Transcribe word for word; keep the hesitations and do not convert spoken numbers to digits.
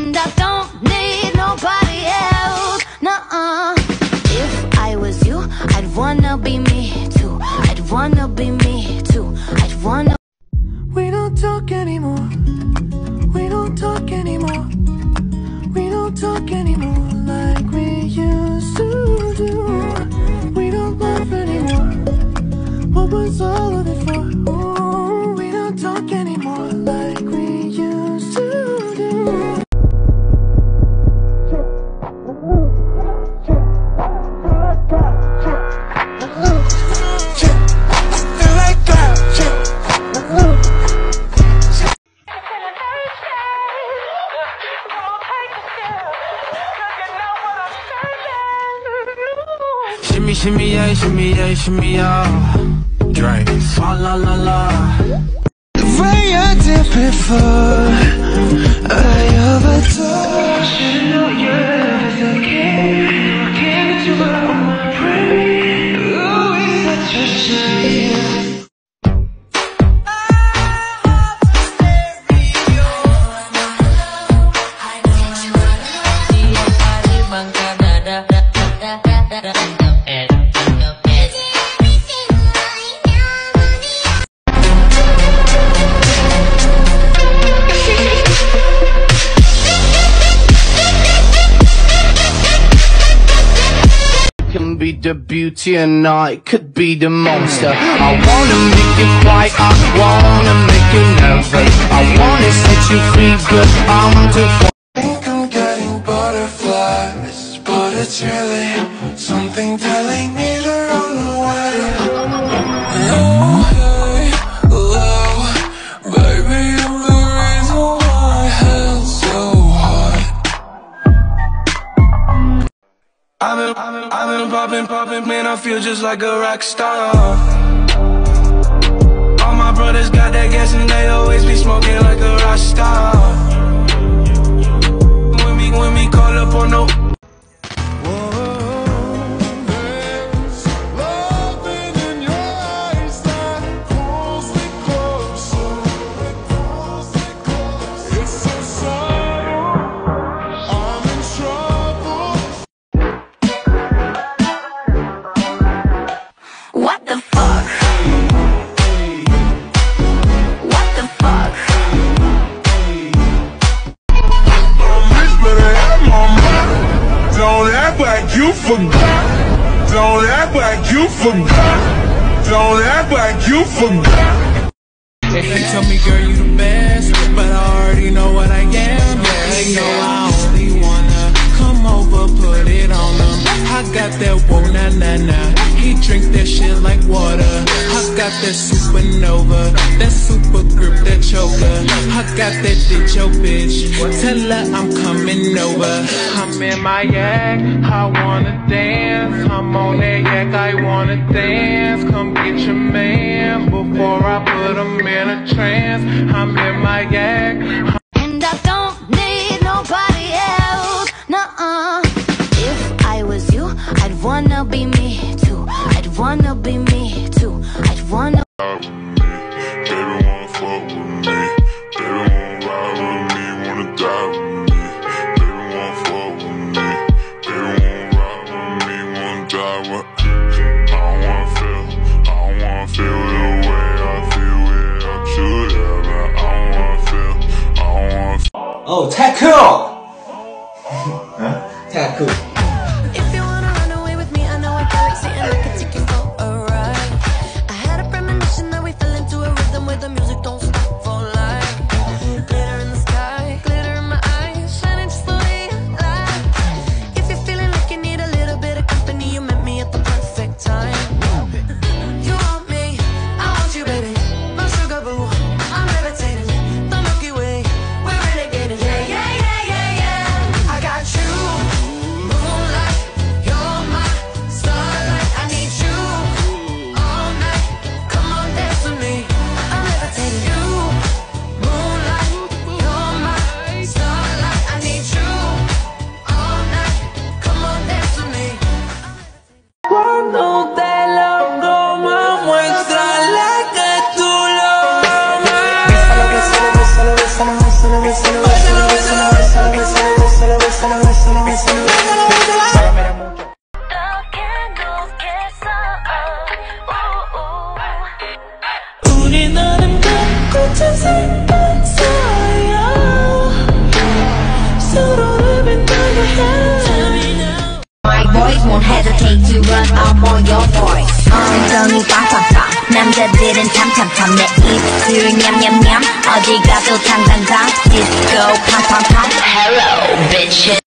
And I don't need nobody else, nuh-uh. If I was you, I'd wanna be me too. I'd wanna be me too. I'd wanna. We don't talk anymore. We don't talk anymore. We don't talk anymore like we used to do. We don't love anymore. What was all of it for? Ooh, we don't talk anymore like we used to do. Shimmy, shimmy, yeah, shimmy, yeah, shimmy, yeah. Drink. Fa la la la. The way I did before, I overdosed. Should've known you as a kid. I gave it to her on my brain. Ooh, it's such a shame. Can be the beauty and I could be the monster. I wanna make you quiet, I wanna make you nervous. I wanna set you free, but I'm too far. I think I'm getting butterflies, but it's really something telling me to run away. Oh, hey, love, baby, I'm the reason why my head's so hot. I've been, I've been, I've been popping, popping, man, I feel just like a rock star. All my brothers got that gas and they always be smoking like a rock star. When we, when we call up on no. What the fuck? What the fuck? Don't act like you forgot. Don't act like you forgot. Don't act like you forgot. They tell me, girl, you the best, but I already know what I am. Yeah, they know I only wanna come over, put it on them. I got that whoa na na na. He drink that shit like water. I got that supernova, that super grip, that choker. I got that ditch, yo bitch. Tell her I'm coming over. I'm in my yak, I wanna dance. I'm on that yak, I wanna dance. Come get your man before I put him in a trance. I'm in my yak. And I don't need nobody else, nuh-uh. If I was you, I'd wanna be me too. I'd wanna be me too. I'd wanna. They don't wanna fuck with me. They don't wanna ride with me, wanna die with me. They don't wanna fuck with me. They don't wanna ride with me, wanna die with me. I don't wanna feel, I don't wanna feel the way I feel without you there, but I don't wanna feel, I don't wanna feel. Oh, Taekook! Huh? Taekook. If you wanna run away with me, I know a galaxy and I can take you for a ride. I had a premonition that we fell into a rhythm where the music don't stop for life. Glitter in the sky, glitter in my eyes, shining just the way I like. If you're feeling like you need a little bit of company, you met me at the perfect time. You want me, I want you, baby. My sugar boo, I'm levitating. The Milky Way, we're renegading. Yeah, yeah, yeah, yeah, yeah. I got you. 남자들은 참참참 내 입술 냠냠냠 어디 가도 당당당 디스코 팡팡팡 Hello bitches